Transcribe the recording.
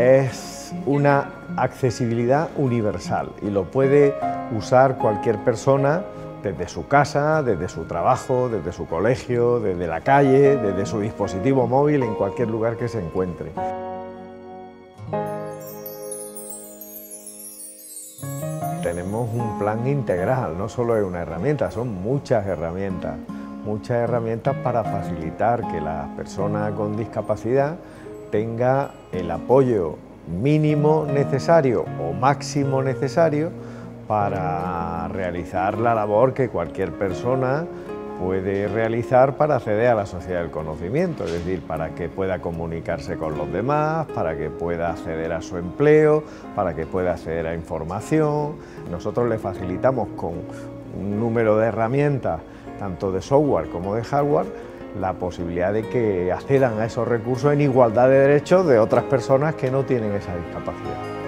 es una accesibilidad universal y lo puede usar cualquier persona desde su casa, desde su trabajo, desde su colegio, desde la calle, desde su dispositivo móvil, en cualquier lugar que se encuentre. Tenemos un plan integral, no solo es una herramienta, son muchas herramientas para facilitar que la persona con discapacidad tenga el apoyo mínimo necesario o máximo necesario para realizar la labor que cualquier persona puede realizar para acceder a la sociedad del conocimiento, es decir, para que pueda comunicarse con los demás, para que pueda acceder a su empleo, para que pueda acceder a información. Nosotros le facilitamos con un número de herramientas, tanto de software como de hardware, la posibilidad de que accedan a esos recursos en igualdad de derechos de otras personas que no tienen esa discapacidad.